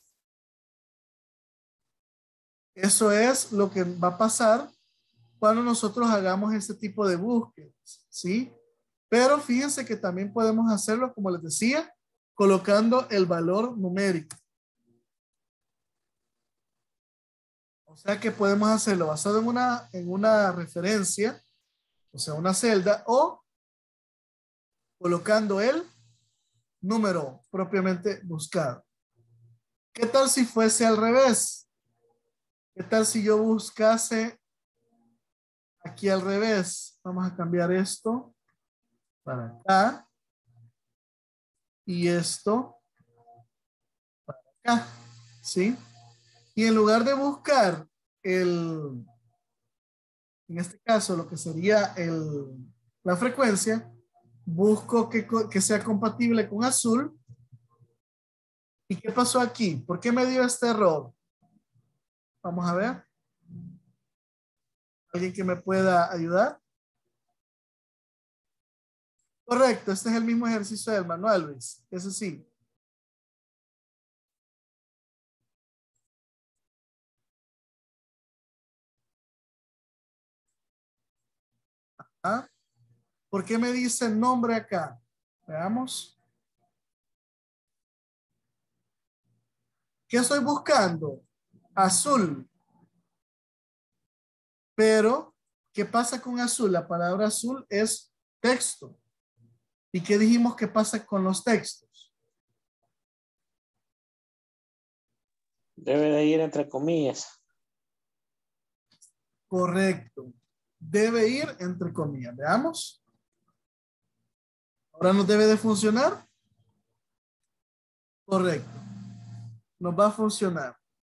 Eso es lo que va a pasar cuando nosotros hagamos este tipo de búsquedas, ¿sí? Pero fíjense que también podemos hacerlo, como les decía, colocando el valor numérico. O sea que podemos hacerlo basado en una referencia, o sea, una celda, o colocando el número propiamente buscado. ¿Qué tal si fuese al revés? ¿Qué tal si yo buscase aquí al revés? Vamos a cambiar esto para acá y esto para acá, ¿sí? Y en lugar de buscar en este caso, lo que sería la frecuencia, busco que sea compatible con azul. ¿Y qué pasó aquí? ¿Por qué me dio este error? Vamos a ver. ¿Alguien que me pueda ayudar? Correcto, este es el mismo ejercicio del manual, Luis. Ese sí. ¿Por qué me dice nombre acá? Veamos. ¿Qué estoy buscando? Azul. Pero, ¿qué pasa con azul? La palabra azul es texto. ¿Y qué dijimos que pasa con los textos? Debe de ir entre comillas. Correcto. Debe ir entre comillas. Veamos. ¿Ahora nos debe de funcionar? Correcto. Nos va a funcionar.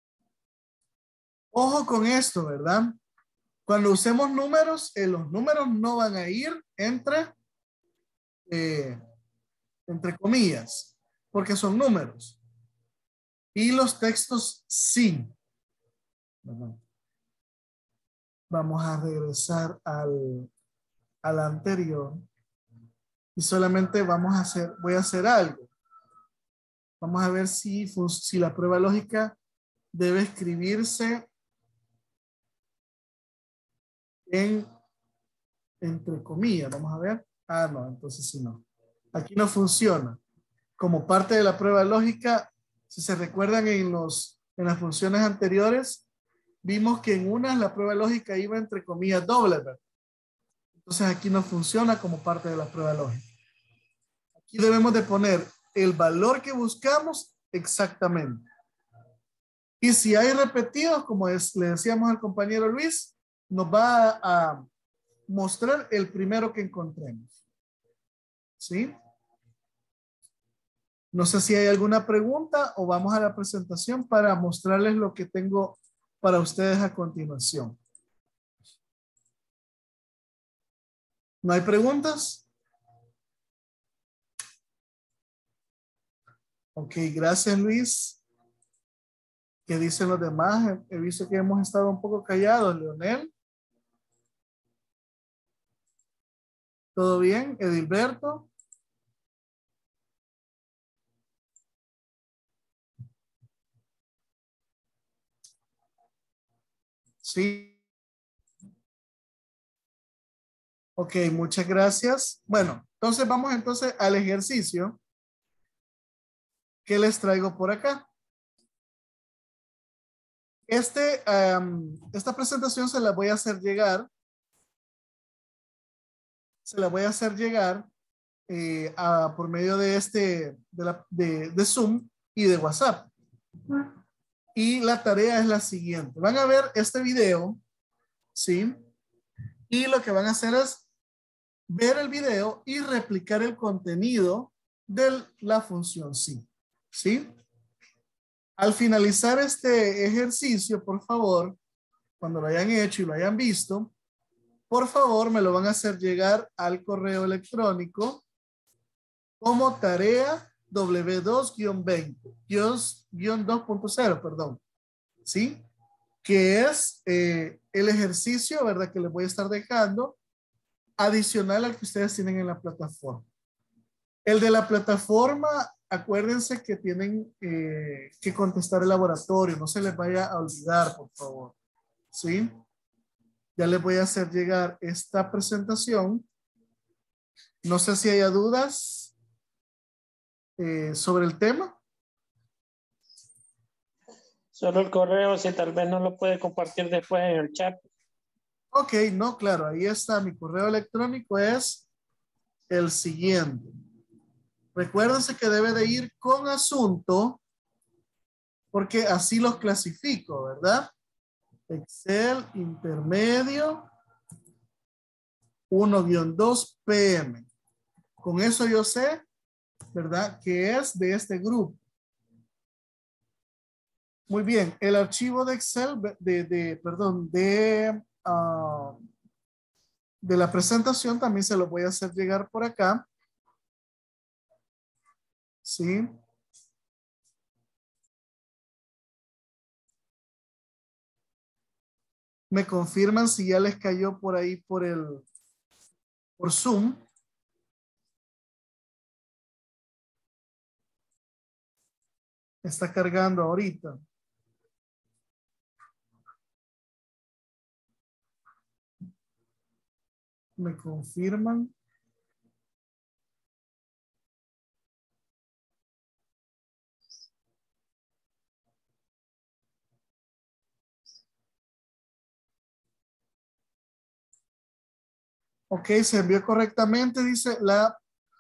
Ojo con esto, ¿verdad? Cuando usemos números, los números no van a ir entre comillas, porque son números. Y los textos sí. Vamos a regresar al anterior. Y solamente voy a hacer algo. Vamos a ver si la prueba lógica debe escribirse entre comillas. Vamos a ver. No, entonces sí no. Aquí no funciona. Como parte de la prueba lógica, si se recuerdan en las funciones anteriores, vimos que en una la prueba lógica iba entre comillas dobles, ¿verdad? Entonces aquí no funciona como parte de la prueba lógica. Aquí debemos de poner el valor que buscamos exactamente. Y si hay repetidos, como le decíamos al compañero Luis, nos va a mostrar el primero que encontremos. ¿Sí? No sé si hay alguna pregunta o vamos a la presentación para mostrarles lo que tengo para ustedes a continuación. ¿No hay preguntas? Ok, gracias Luis. ¿Qué dicen los demás? He visto que hemos estado un poco callados. Leonel. ¿Todo bien? Edilberto. Sí. Ok, muchas gracias. Bueno, entonces vamos al ejercicio que les traigo por acá. Esta presentación se la voy a hacer llegar. por medio de de Zoom y de WhatsApp. Y la tarea es la siguiente. Van a ver este video, ¿sí? Y lo que van a hacer es ver el video y replicar el contenido de la función sí. ¿Sí? Al finalizar este ejercicio, por favor, cuando lo hayan hecho y lo hayan visto, por favor me lo van a hacer llegar al correo electrónico como tarea W2-20-2.0, perdón. ¿Sí? Que es el ejercicio, ¿verdad? Que les voy a estar dejando adicional al que ustedes tienen en la plataforma. El de la plataforma, acuérdense que tienen que contestar el laboratorio, no se les vaya a olvidar, por favor. ¿Sí? Ya les voy a hacer llegar esta presentación. No sé si haya dudas sobre el tema. Solo el correo, si tal vez no lo puede compartir después en el chat. Ok, no, claro, ahí está. Mi correo electrónico es el siguiente. Recuérdense que debe de ir con asunto, porque así los clasifico, ¿verdad? Excel intermedio 1-2 PM. Con eso yo sé, ¿verdad? Que es de este grupo. Muy bien, el archivo de Excel de la presentación también se lo voy a hacer llegar por acá. ¿Sí? Me confirman si ya les cayó por ahí por Zoom. Está cargando ahorita. Me confirman. Ok, se envió correctamente, dice la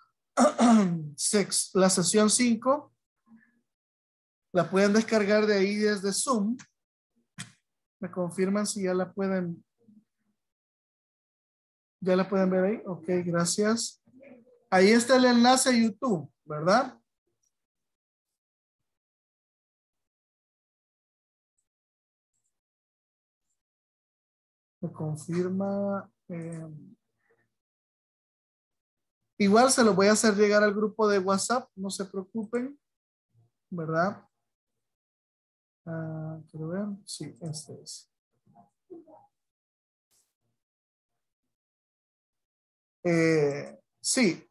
sesión 5. La pueden descargar de ahí desde Zoom. Me confirman si ya la pueden ver ahí. Ok, gracias. Ahí está el enlace a YouTube, ¿verdad? Me confirma. Igual se lo voy a hacer llegar al grupo de WhatsApp, no se preocupen, ¿verdad? Quiero ver. Sí, este es. Sí.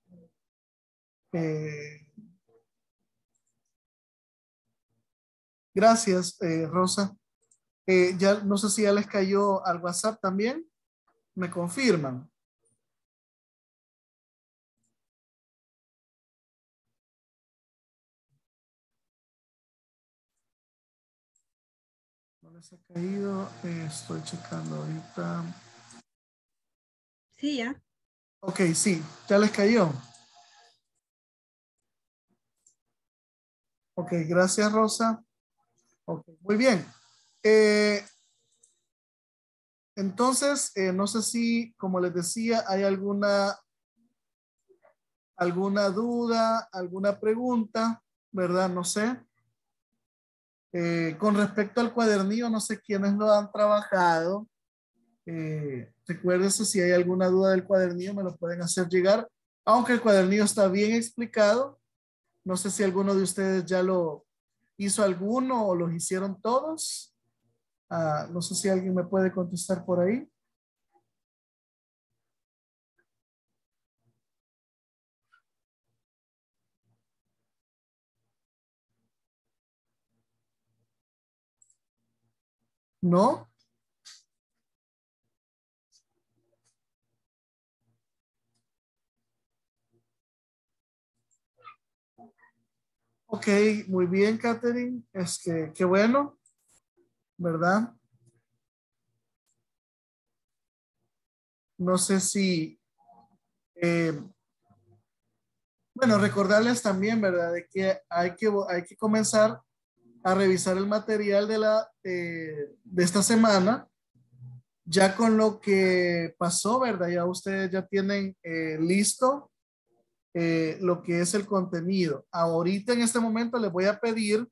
Gracias, Rosa. Ya no sé si ya les cayó al WhatsApp también. Me confirman. No les ha caído. Estoy checando ahorita. Sí, ya. Ok, sí, ya les cayó. Ok, gracias, Rosa. Ok, muy bien. Entonces, no sé si, como les decía, hay alguna duda, alguna pregunta, ¿verdad? No sé. Con respecto al cuadernillo, no sé quiénes lo han trabajado. Recuérdense, si hay alguna duda del cuadernillo, me lo pueden hacer llegar. Aunque el cuadernillo está bien explicado, no sé si alguno de ustedes ya lo hizo alguno o los hicieron todos. No sé si alguien me puede contestar por ahí. ¿No? Ok, muy bien, Catherine. Qué bueno, ¿verdad? No sé si Bueno, recordarles también, ¿verdad? De que hay que comenzar a revisar el material de esta semana, ya con lo que pasó, ¿verdad? Ya ustedes ya tienen listo lo que es el contenido. Ahorita en este momento les voy a pedir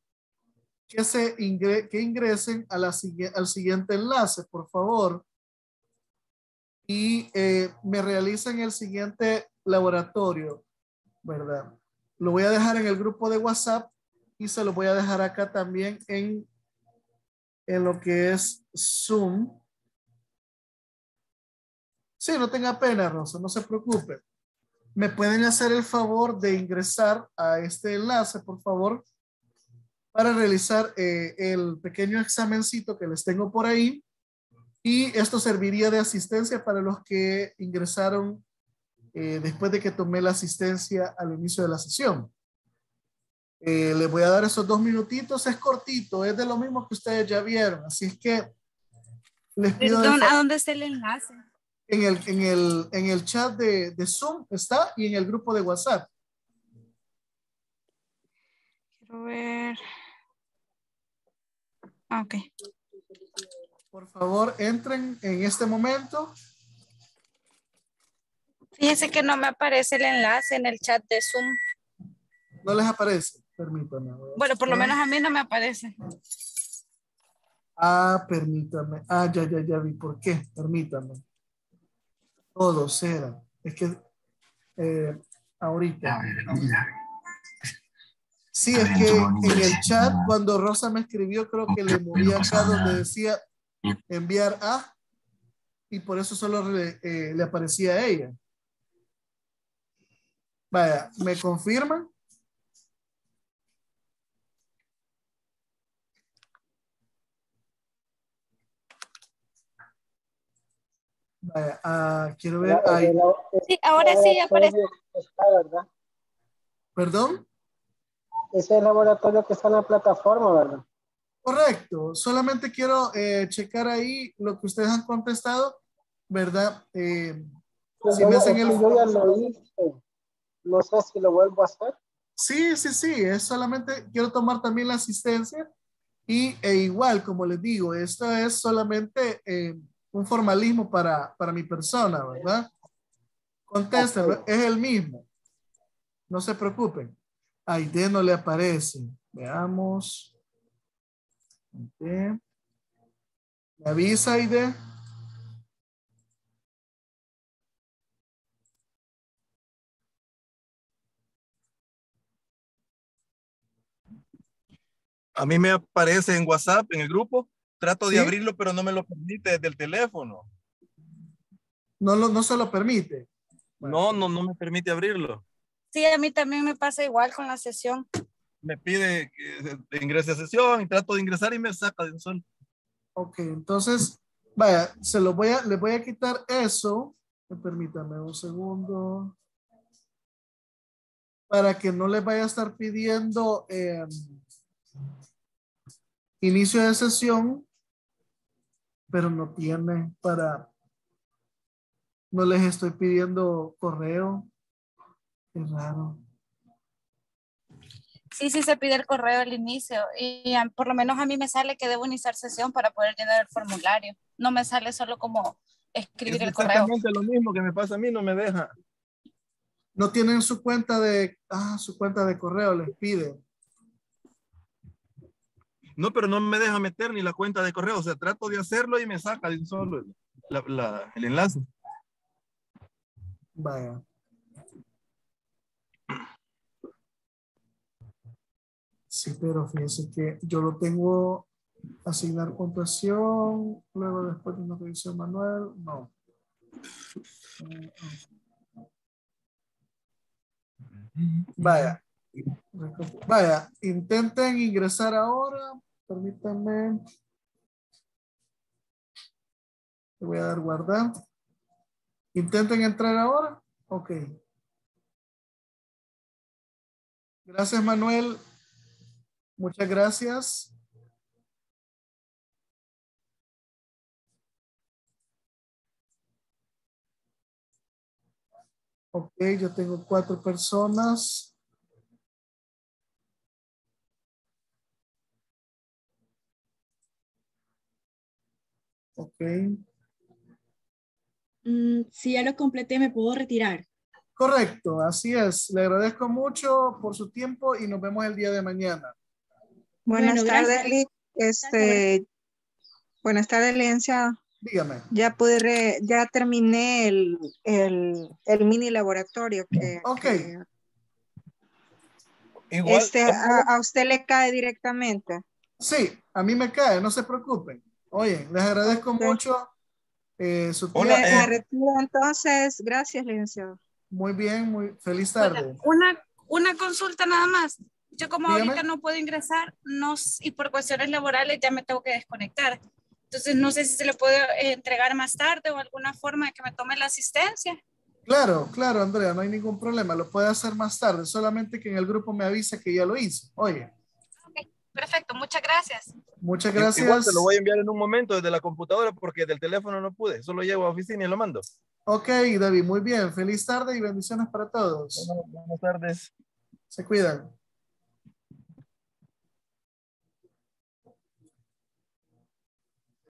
que ingresen a al siguiente enlace, por favor, y me realicen el siguiente laboratorio, ¿verdad? Lo voy a dejar en el grupo de WhatsApp y se lo voy a dejar acá también en lo que es Zoom. Sí, no tenga pena, Rosa, no se preocupe. ¿Me pueden hacer el favor de ingresar a este enlace, por favor, para realizar el pequeño examencito que les tengo por ahí? Y esto serviría de asistencia para los que ingresaron después de que tomé la asistencia al inicio de la sesión. Les voy a dar esos 2 minutitos, es cortito, es de lo mismo que ustedes ya vieron, así es que les pido... Perdón, ¿a dónde está el enlace? En el chat de Zoom está y en el grupo de WhatsApp. Quiero ver. Ah, ok. Por favor, entren en este momento. Fíjense que no me aparece el enlace en el chat de Zoom. No les aparece, permítanme. Bueno, por lo menos a mí no me aparece. Ah, permítame. Ah, ya vi por qué. Permítame. Todos eran. Es que ahorita. Sí, es que en el chat, cuando Rosa me escribió, creo que le moví acá donde decía enviar a, y por eso solo le aparecía a ella. Vaya, ¿me confirman? Vaya, quiero ver. Ay. Sí, ahora sí aparece. Está, ¿verdad? ¿Perdón? Ese es el laboratorio que está en la plataforma, ¿verdad? Correcto. Solamente quiero checar ahí lo que ustedes han contestado, ¿verdad? Si me hacen yo ya lo hice. No sé si lo vuelvo a hacer. Sí. Es solamente quiero tomar también la asistencia e igual, como les digo, esto es solamente un formalismo para mi persona, ¿verdad? Contéstenlo, es el mismo. No se preocupen. A Aide no le aparece. Veamos. ¿Me avisa, Aide? A mí me aparece en WhatsApp, en el grupo. Trato ¿Sí? de abrirlo, pero no me lo permite desde el teléfono. No se lo permite. Bueno. No me permite abrirlo. Sí, a mí también me pasa igual con la sesión. Me pide que ingrese a sesión y trato de ingresar y me saca de un solo. Ok, entonces, vaya, le voy a quitar eso. Permítame un segundo. Para que no les vaya a estar pidiendo inicio de sesión, pero no tiene no les estoy pidiendo correo. Es raro. Sí, se pide el correo al inicio y por lo menos a mí me sale que debo iniciar sesión para poder llenar el formulario. No me sale solo como escribir el correo. Es exactamente lo mismo que me pasa a mí, no me deja. No tienen su cuenta su cuenta de correo, les pide. No, pero no me deja meter ni la cuenta de correo. O sea, trato de hacerlo y me saca de un solo el enlace. Vaya. Sí, pero fíjense que yo lo tengo asignar puntuación, luego después de una revisión manual, no. Vaya, intenten ingresar ahora, permítanme. Le voy a dar guardar. Intenten entrar ahora. Ok. Gracias, Manuel. Muchas gracias. Ok, yo tengo 4 personas. Ok. Si ya lo completé, me puedo retirar. Correcto, así es. Le agradezco mucho por su tiempo y nos vemos el día de mañana. Buenas Bueno, tardes, gracias. Buenas tardes, licenciado. Dígame. Ya terminé el mini laboratorio Ok. Igual. ¿A usted le cae directamente? Sí, a mí me cae, no se preocupen. Oye, les agradezco mucho su tiempo. Me retiro entonces. Gracias, licenciado. Muy bien, muy feliz tarde. Una consulta nada más. Yo como Dígame. ahorita no puedo ingresar y por cuestiones laborales ya me tengo que desconectar. Entonces no sé si se le puede entregar más tarde o alguna forma de que me tome la asistencia. Claro, claro, Andrea, no hay ningún problema. Lo puede hacer más tarde, solamente que en el grupo me avisa que ya lo hizo. Oye. Ok, perfecto, muchas gracias. Muchas gracias. Igual te lo voy a enviar en un momento desde la computadora porque del teléfono no pude. Solo llego a oficina y lo mando. Ok, David, muy bien. Feliz tarde y bendiciones para todos. Buenas tardes. Se cuidan.